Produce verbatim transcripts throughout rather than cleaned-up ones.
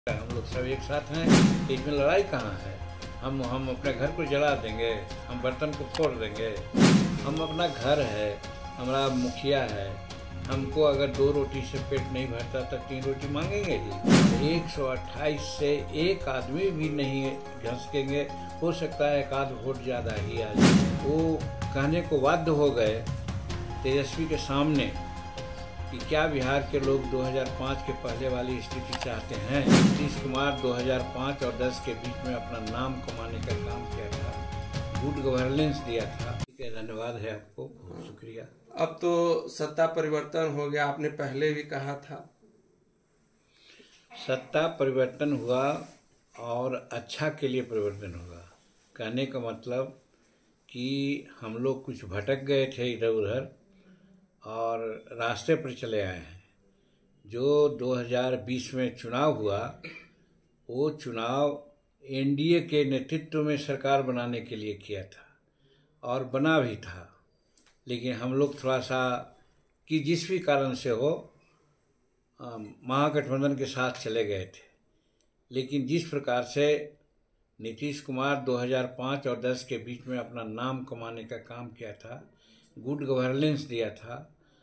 हम लोग सब एक साथ हैं, इसमें लड़ाई कहाँ है। हम हम अपने घर को जला देंगे, हम बर्तन को फोड़ देंगे। हम अपना घर है, हमारा मुखिया है, हमको अगर दो रोटी से पेट नहीं भरता तो तीन रोटी मांगेंगे ही। एक सौ अट्ठाईस से एक आदमी भी नहीं घसकेंगे, हो सकता है एक आध वोट ज़्यादा ही आ जाए। वो कहने को बाध्य हो गए तेजस्वी के सामने कि क्या बिहार के लोग दो हज़ार पाँच के पहले वाली स्थिति चाहते हैं। नीतीश कुमार दो हज़ार पाँच और दस के बीच में अपना नाम कमाने का काम किया था, गुड गवर्नेंस दिया था। ठीक है, धन्यवाद है आपको, बहुत शुक्रिया। अब तो सत्ता परिवर्तन हो गया, आपने पहले भी कहा था। सत्ता परिवर्तन हुआ और अच्छा के लिए परिवर्तन हुआ। कहने का मतलब कि हम लोग कुछ भटक गए थे इधर उधर और रास्ते पर चले आए हैं। जो दो हज़ार बीस में चुनाव हुआ, वो चुनाव एनडीए के नेतृत्व में सरकार बनाने के लिए किया था और बना भी था। लेकिन हम लोग थोड़ा सा कि जिस भी कारण से हो महागठबंधन के साथ चले गए थे। लेकिन जिस प्रकार से नीतीश कुमार दो हज़ार पाँच और दस के बीच में अपना नाम कमाने का काम किया था, गुड गवर्नेंस दिया था,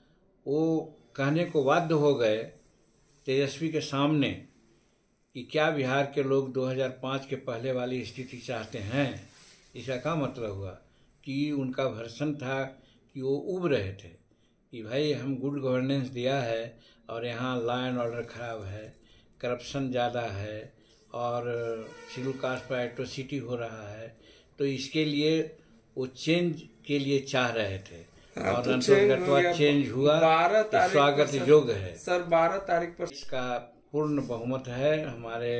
वो कहने को बाध्य हो गए तेजस्वी के सामने कि क्या बिहार के लोग दो हज़ार पाँच के पहले वाली स्थिति चाहते हैं। इसका क्या मतलब हुआ कि उनका वर्षन था कि वो उब रहे थे कि भाई हम गुड गवर्नेंस दिया है और यहाँ लॉ एंड ऑर्डर खराब है, करप्शन ज़्यादा है और शेड्यूल कास्ट पर एट्रोसिटी हो रहा है, तो इसके लिए वो चेंज के लिए चाह रहे थे। हाँ, और तो अंतर्गत चेंज हुआ, स्वागत योग्य है। सर बारह तारीख पर इसका पूर्ण बहुमत है हमारे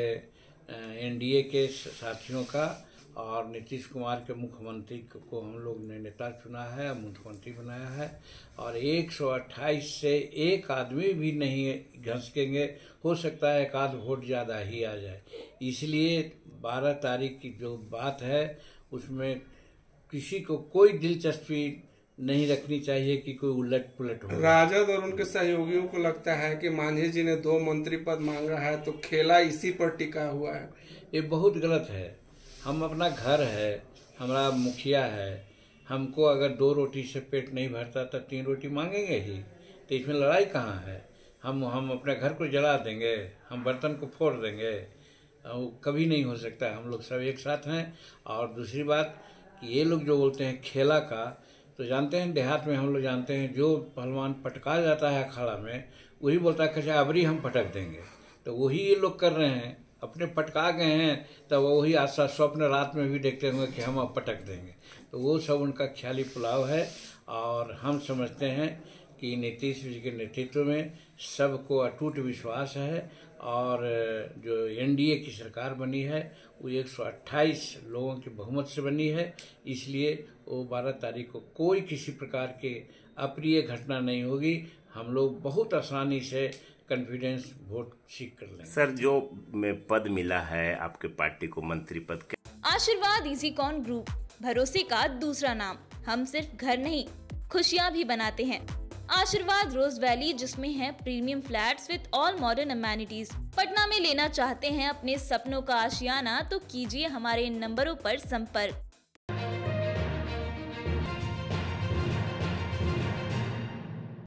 एनडीए के साथियों का, और नीतीश कुमार के मुख्यमंत्री को हम लोग ने नेता चुना है, मुख्यमंत्री बनाया है। और एक सौ अट्ठाईस से एक आदमी भी नहीं घसकेंगे, हो सकता है एक आध वोट ज़्यादा ही आ जाए। इसलिए बारह तारीख की जो बात है उसमें किसी को कोई दिलचस्पी नहीं रखनी चाहिए कि कोई उलट पुलट हो। राजद और उनके सहयोगियों को लगता है कि मांझी जी ने दो मंत्री पद मांगा है तो खेला इसी पर टिका हुआ है। ये बहुत गलत है। हम अपना घर है, हमारा मुखिया है, हमको अगर दो रोटी से पेट नहीं भरता तो तीन रोटी मांगेंगे ही। तो इसमें लड़ाई कहाँ है। हम हम अपने घर को जला देंगे, हम बर्तन को फोड़ देंगे, कभी नहीं हो सकता। हम लोग सब एक साथ हैं। और दूसरी बात कि ये लोग जो बोलते हैं खेला का, तो जानते हैं देहात में हम लोग जानते हैं जो पहलवान पटका जाता है अखाड़ा में, वही बोलता है कि अबरी हम पटक देंगे। तो वही ये लोग कर रहे हैं, अपने पटका गए हैं तब वही आशा स्वप्न रात में भी देखते होंगे कि हम अब पटक देंगे। तो वो सब उनका ख्याली पुलाव है। और हम समझते हैं कि नीतीश जी के नेतृत्व में सबको अटूट विश्वास है और जो एनडीए की सरकार बनी है वो एक सौ अट्ठाईस लोगों की बहुमत से बनी है। इसलिए वो बारह तारीख को कोई किसी प्रकार के अप्रिय घटना नहीं होगी। हम लोग बहुत आसानी से कॉन्फिडेंस वोट सीख कर लेंगे। सर, जो में पद मिला है आपके पार्टी को, मंत्री पद के। आशीर्वाद इजीकॉन ग्रुप, भरोसे का दूसरा नाम। हम सिर्फ घर नहीं, खुशियाँ भी बनाते हैं। आशीर्वाद रोज वैली, जिसमें है premium flats with all modern amenities. Patna में लेना चाहते हैं अपने सपनों का आशियाना, तो कीजिए हमारे इन नंबरों पर संपर्क।